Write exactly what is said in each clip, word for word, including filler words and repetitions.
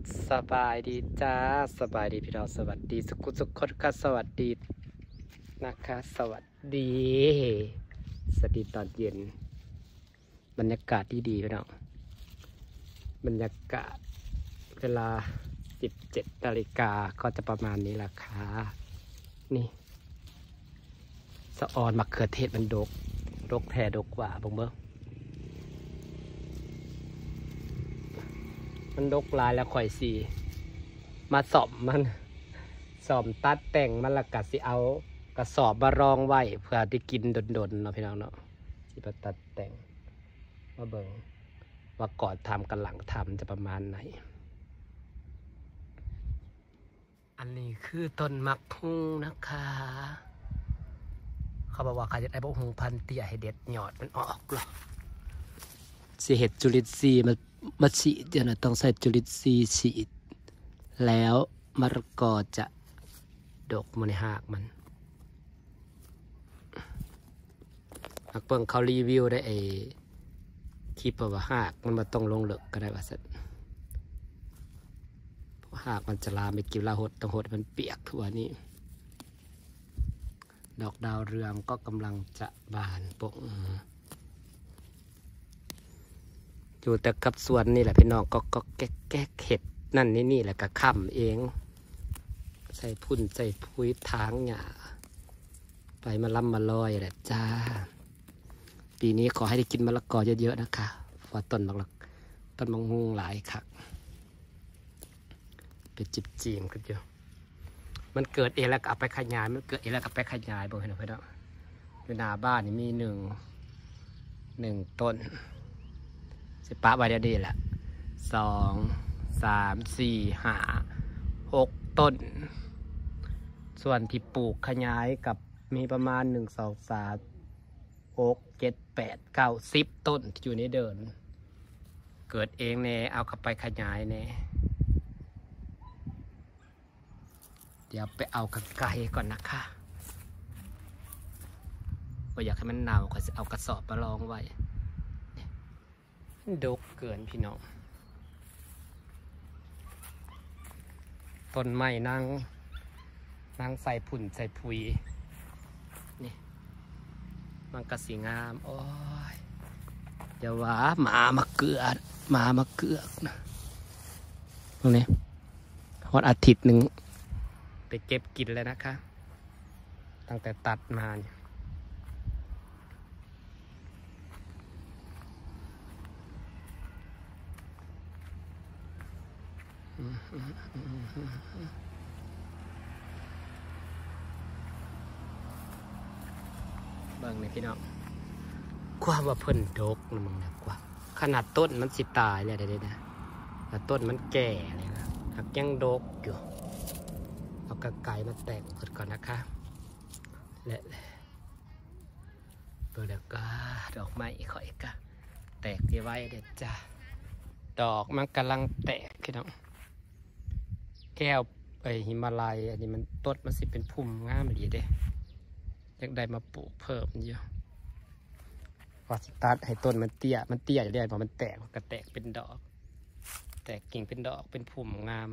สบายดีจ้าสบายดีพี่น้องสวัสดีสุขุสุขคนค่ะสวัสดีนะคะสวัสดีสวัสดีตอนเย็นบรรยากาศที่ดีพี่น้องบรรยากาศเวลาสิบเจ็ดนาฬิกาก็จะประมาณนี้แหละค่ะนี่สะออนมะเขือเทศมันดกดกแท้ดกกว่าบ่งเบิ้งมันดกลายแล้วข่อยสีมาสอบมันสอบตัดแต่งมันละกัดสิเอากระสอบมารองไว้เพื่อที่กินดนๆเนาะพี่น้องเนาะสิมาตัดแต่งมาเบิ่งว่าก่อนทำกันหลังทำจะประมาณไหนอันนี้คือต้นมักฮุงนะคะเขาบอกว่าใครจะได้บักฮุงพันเตี้ยให้เด็ดหยอดมันออกหรอสิเห็ดจุลินทรีย์มันมาฉีดเนี่ยนะต้องใส่จุลินทรีย์ฉีดแล้วมะละกอจะดกมันในหากมันนักเปิงเขารีวิวได้ไอคลิปว่าหากมันมาต้องลงเหลือกก็ได้ว่าสัตว์หากมันจะลามไปกินลาหดต้องหดมันเปียกทั่วนี้ดอกดาวเรืองก็กำลังจะบานปกอยู่แต่กับสวนนี่แหละพี่น้องก็ก็แก๊กแก๊กเห็ดนั่นนี่นี่แหละก็ค้ำเองใส่พุ่นใส่พุ้ยทางหญ้าไปมาล้ำมาลอยแหละจ้าปีนี้ขอให้ได้กินมะละกอเยอะๆนะคะเพราะต้นมะละต้นมะฮุงหลายค่ะเป็นจิบจีมกันอยู่มันเกิดเองแล้วก็เอาไปขยายมันเกิดเองแล้วก็ไปขยายบอกให้หน่อยพี่น้องในหน้าบ้านนี่มีหนึ่งหนึ่งต้นสิปะไว้ได้ดีแหละสองสามสี่ห้าหกต้นส่วนที่ปลูกขยายกับมีประมาณหนึ่งสองสามหกเจ็ดแปดเก้าสิบต้นที่อยู่ในเดินเกิดเองเน่เอาเข้าไปขยายเน่เดี๋ยวไปเอากระไกก่อนนะคะว่าอยากให้มันเน่าก็จะเอากระสอบมาลองไว้ดกเกินพี่น้องต้นไม้นั่งนั่งใส่ผุ่นใส่พุยนี่มันกระสีงามโอ้ยอย่าว่าหมามาเกลือหมามาเกลือกนะตรงนี้วันอาทิตย์หนึ่งไปเก็บกินเลยนะคะตั้งแต่ตัดมาเนี่ยเบิ่งนี่พี่น้องกว่าว่าเพิ่นดกนะมึงนะกว่าขนาดต้นมันสิตายเลยเด้นะแต่ต้นมันแก่เลยนะหักยังดกอยู่เอากระไก่มาแตกก่อนนะคะและเปิดแล้วก็ดอกไม้ข่อยก็แตกที่ไว้เด็ดจ้าดอกมันกำลังแตกพี่น้องแก้วไอหิมาลัยอันนี้มันต้นมันสิเป็นพุ่มงามดีเด้อยากได้มาปลูกเพิ่มเยอะพอสตาร์ทให้ต้นมันเตี้ยมันเตี้ยอยู่ได้พอมันแตกก็แตกเป็นดอกแตกกิ่งเป็นดอกเป็นพุ่มงาม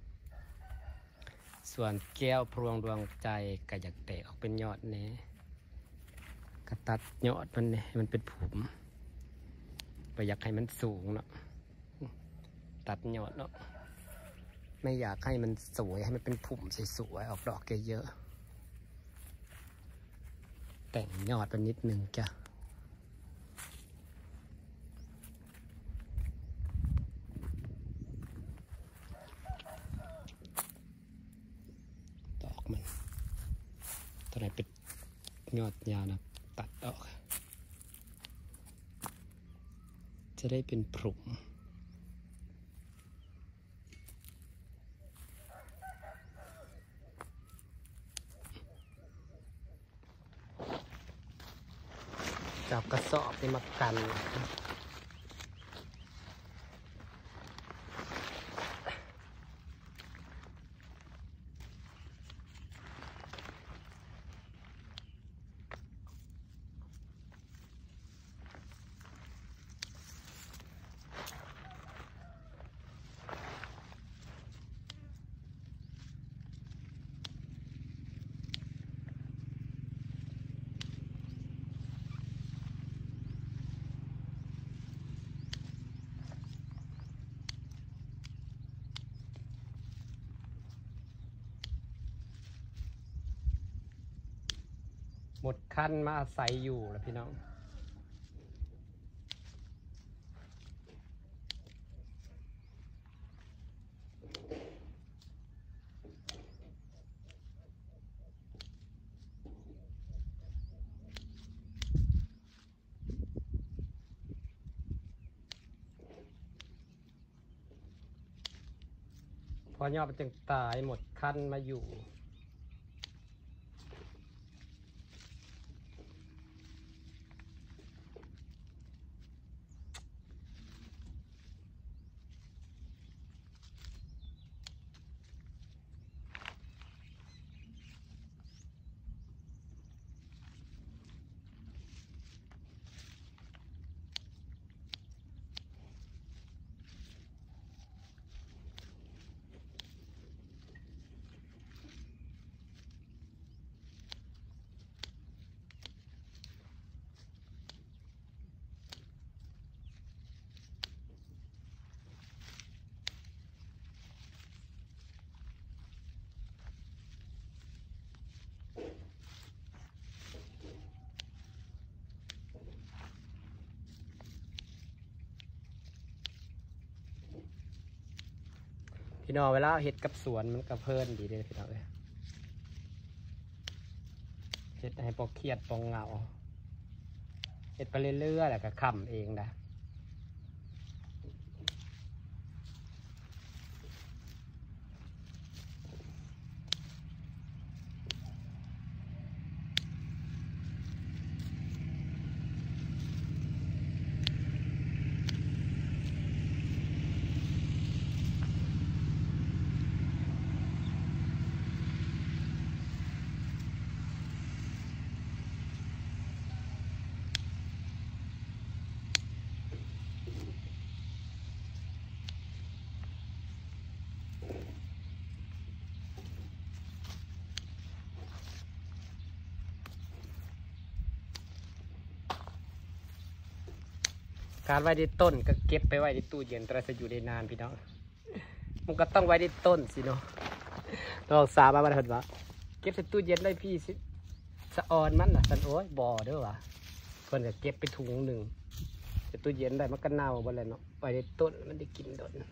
ส่วนแก้วพรวงดวงใจก็อยากแตกออกเป็นยอดเนี้ยก็ตัดยอดมันเนี่ยมันเป็นผุมไปอยากให้มันสูงเนาะตัดยอดเนาะไม่อยากให้มันสวยให้มันเป็นผุ่มสวยๆออกดอกเยอะๆแต่งยอดมันนิดนึงจ้ะดอกมันตัวไหนเป็นยอดยาวนะตัดออกจะได้เป็นผุ่มจับกระสอบนี่มากันหมดขั้นมาอาศัยอยู่แล้วพี่น้องพอย่อมันจึงตายหมดขั้นมาอยู่พี่น้องเวลาเห็ดกับสวนมันก็เพลินดีเลยพี่น้องเอ้ยเห็ดให้ปอกเครียดปองเหงาเห็ดไปเรื่อยๆแหละก็ขำเองนะการไว้ในต้นก็เก็บไปไว้ในตู้เย็นแต่จะอยู่ได้นานพี่น้องมันก็ต้องไว้ในต้นสิเนาะลองสาบมาบันทึกว่าเก็บใส่ตู้เย็นได้พี่สิสะออนมันน่ะสันโอ้ยบ่อเด้อวะเพิ่นก็เก็บไปถุงหนึ่งใส่ตู้เย็นได้มันก็เน่าบ่เลยเนาะไว้ในต้นมันได้กินโดน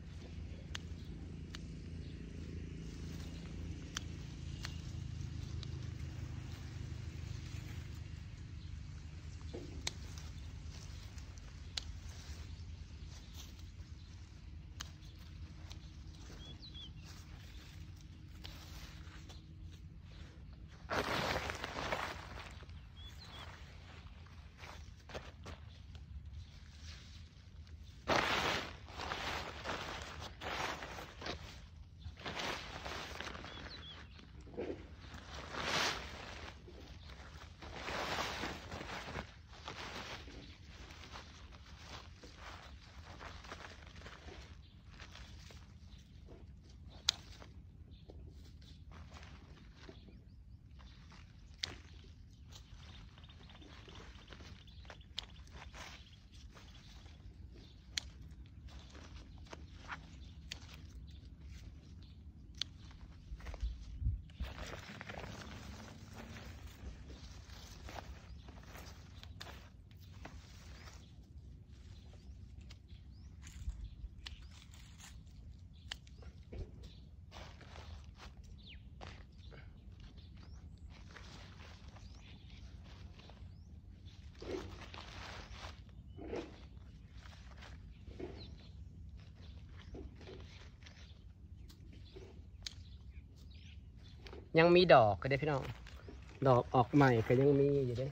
ยังมีดอกก็ได้พี่น้องดอกออกใหม่ก็ยังมีอยู่เด้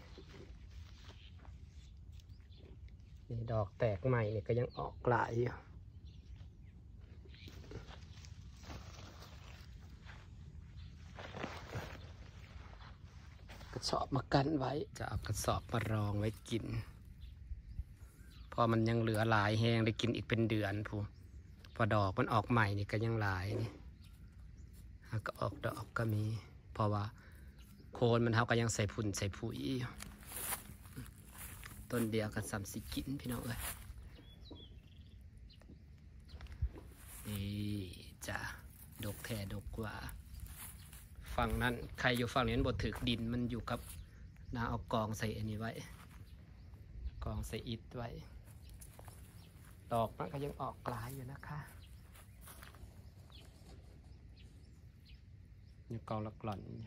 นี่ดอกแตกใหม่เนี่ยก็ยังออกหลายอยู่กระสอบมากันไว้จะเอากระสอบมารองไว้กินพอมันยังเหลือหลายแห้งได้กินอีกเป็นเดือนพูพอดอกมันออกใหม่นี่ก็ยังหลายนี่ก็ออกดอกก็มีเพราะว่าโคนมันเท่าก็ยังใส่ผุ่นใส่ผุยต้นเดียวกันสามสิกินพี่น้องเอ้ยนี่จ้ะดกแท้ดกกว่าฝั่งนั้นใครอยู่ฝั่งนี้บดถือดินมันอยู่กับนาเอากองใส่อันนี้ไว้กองใส่อิฐไว้ดอกมันก็ยังออกกลายอยู่นะคะยังกองละกล่อนอยู่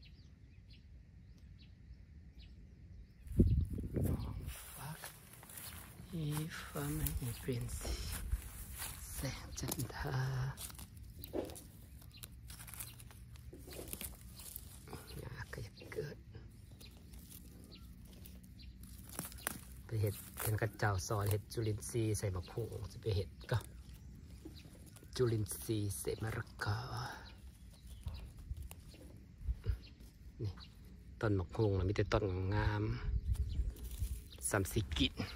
อีฟ้ามันเปลี่ยนสีแสงจันทราอยากก็อยากเกิดไปเห็ดเป็นกระเจ้าซอยเห็ดจุลินทรีย์ใส่มะพร้าวจะไปเห็ดก็จุลินทรีย์ใส่มะระกอนี่ต้นมะพร้าวนะมีแต่ต้นงามสามสิกิจ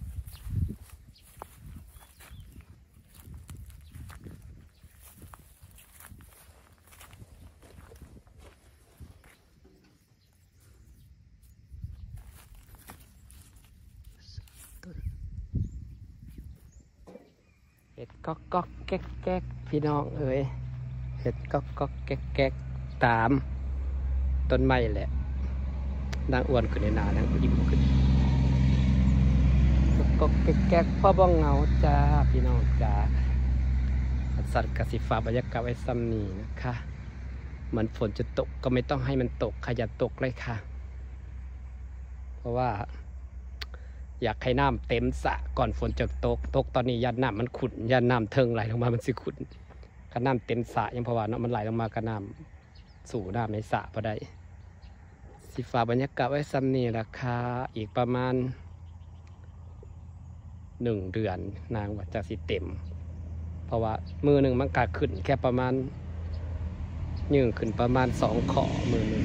เห็ดก๊อกก๊อกแก๊กแก๊กพี่น้องเอ๋ยเห็ดก๊อกก๊อกแก๊กแก๊กตามต้นไม้แหละนางอ้วนขึ้นในนานังยิ้มขึ้นก๊อกก๊อกแก๊กแก๊กพ่อบ้องเงาจ้าพี่น้องจ้าสัตว์กสิฟ้าบรรยากาศไว้ซ้ำนี่นะคะเหมือนฝนจะตกก็ไม่ต้องให้มันตกค่ะอย่าตกเลยค่ะเพราะว่าอยากให้น้ำเต็มสระก่อนฝนจะตกตกตอนนี้ยันน้ำมันขุ่นยันน้ำเทิงไหลลงมามันสิขุ่นถ้าน้ำเต็มสระยังเพราะว่าเนาะมันไหลลงมาก็น้ำสู่น้ำในสระพอได้สิฟ้าบรรยากาศไว้ซ้ำนี่ราคาอีกประมาณหนึ่งเดือนนางว่าจะสิเต็มเพราะว่ามือหนึ่งมันกัดขึ้นแค่ประมาณยืงขึ้นประมาณสองขอมือหนึ่ง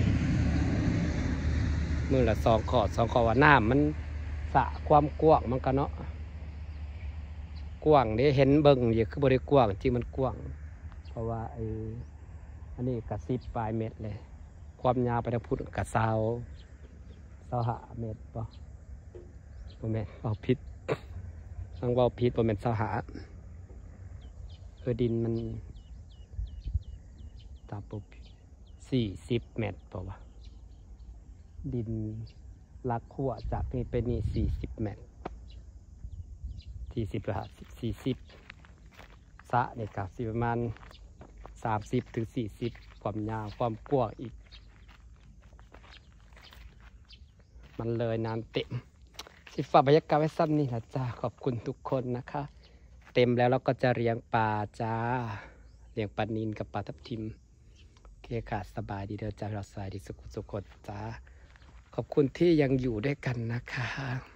มือละสองขอสองขอว่าน้ำมันสระความกว้างมันก็เนาะกว้างนี่เห็นเบิ่งอยู่คือบริกว้างจริงมันกว้างเพราะว่าไอ้อันนี้กระซิบปลายเม็ดเลยความยาวไปทางพุทธกระซาวซาวหาเม็ดป่ะโมเมนต์เอาพิษทั้งว่าพิษโมเมนต์ซาวหาเออดินมันตาปุบสี่สิบเมตรป่าวะดินลักขั้วจากนี่ไปนี่สี่สิบเมตรสี่สิบหรือห้าสิบสี่สิบสะเนี่ยกับสิประมาณสามสิบถึงสี่สิบความยาวความกว้างอีกมันเลยน้ำเต็มสิฝากบรรยากาศไว้ซ้ำนี่นะจ้าขอบคุณทุกคนนะคะเต็มแล้วเราก็จะเลี้ยงปลาจ้าเลี้ยงปลานิลกับปลาทับทิมโอเคค่ะสบายดีเด้อจ้าเราสบายดีสุขสุขจ้าขอบคุณที่ยังอยู่ด้วยกันนะคะ